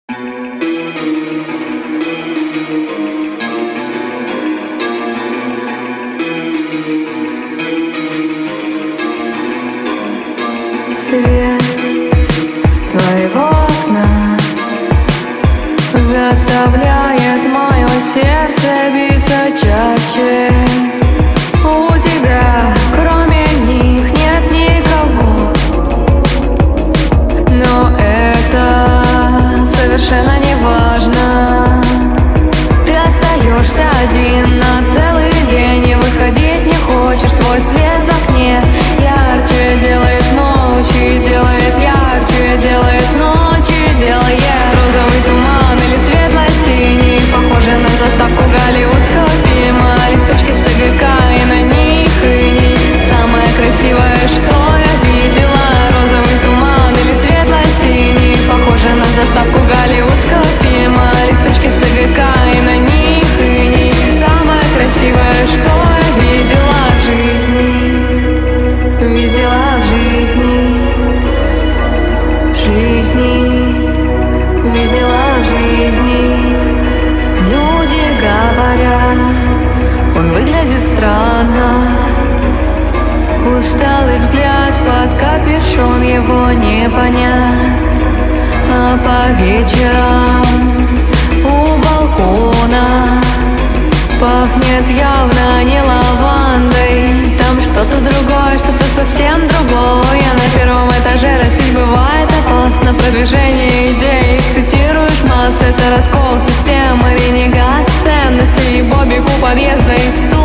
Свет твоего окна заставляет мое сердце биться чаще. У тебя, кроме них, нет никого. Но это совершенно не важно. Ты остаешься один на целый день и выходить не хочешь. Твой свет в окне ярче делает ночи, делает ярче, делает ночи, делает розовый туман или светло-синий, похоже на заставку голливудского фильма. Листочки с ТГК и на них иней. Самое красивое, что я видела, розовый туман или светло-синий, похоже на заставку голливудского фильма. Листочки с ТГК и на них иней. Самое красивое, что я видела в жизни, видела в жизни, видела в жизни. Люди говорят, он выглядит странно. Усталый взгляд под капюшон, его не понять. А по вечерам у балкона пахнет явно не лавандой. Там что-то другое, что-то совсем другое. На первом этаже растить бывает опасно. Продвижение идей, их цитируешь массы. Это раскол системы, ренегат ценностей. Бобик у подъезда и стул.